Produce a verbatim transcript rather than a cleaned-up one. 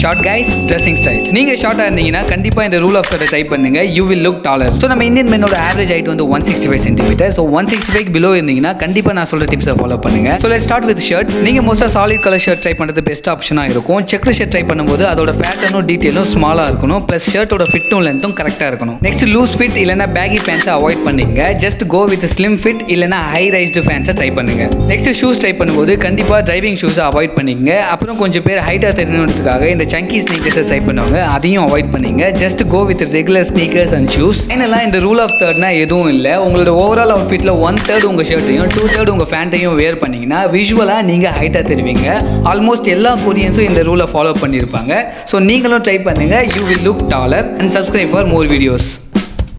Short guys, dressing styles. நீங்க ஷார்ட்டா இருந்தீங்கன்னா கண்டிப்பா இந்த ரூல் ஆஃப் தேர்ட் டைப் பண்ணுங்க. You will look taller. So நம்ம இந்தியன் மென்னோட ஆவரேஜ் ஹைட் வந்து one sixty-five centimeters. So one sixty-five below இருந்தீங்கன்னா கண்டிப்பா நான் சொல்ற டிப்ஸை ஃபாலோ பண்ணுங்க. So let's start with shirt. நீங்க மோஸ்டா சாலிட் கலர் ஷர்ட் ட்ரை பண்றது பெஸ்ட் ஆப்ஷனா இருக்கும். செக் ஷர்ட் ட்ரை பண்ணும்போது அதோட பேட்டர்னும் டீடைலும் ஸ்மாலா இருக்கணும். பிளஸ் ஷர்ட்டோட ஃபிட்டும் லென்த்தும் கரெக்டா இருக்கணும். நெக்ஸ்ட் லூஸ் ஃபிட் இல்லனா பேகி பேண்ட்ஸை அவாய்ட் பண்ணீங்க. Just go with slim fit இல்லனா ஹை ரைஸ்டு பேண்ட்ஸை ட்ரை பண்ணுங்க. நெக்ஸ்ட் ஷூஸ் ட்ரை பண்ணும்போது கண்டிப்பா டிரைவிங் ஷூஸை அவாய்ட் பண்ணீங்க. அப்புறம் கொஞ்சம் பேர் ஹைட்டா தெரியணுன்றதுக்காக இந்த சங்கி ஸ்னீக்கர்ஸை ட்ரை பண்ணுவாங்க, அதையும் அவாய்ட் பண்ணீங்க. Just go with regular sneakers and shoes. ஃபைனலாக இந்த ரூல் ஆஃப் தேர்ட்னா எதுவும் இல்லை. உங்களோட ஓவரால் அவுட்ஃபிட்டில் ஒன் தேர்ட் உங்கள் ஷர்ட்டையும் டூ தேர்ட் உங்கள் பேண்ட்டையும் வேர் பண்ணிங்கன்னா விஷுவலாக நீங்கள் ஹைட்டாக தெரிவிங்க. ஆல்மோஸ்ட் எல்லா கொரியன்ஸும் இந்த ரூலை ஃபாலோ பண்ணியிருப்பாங்க. ஸோ நீங்களும் ட்ரை பண்ணுங்கள். You will look taller and subscribe for more videos.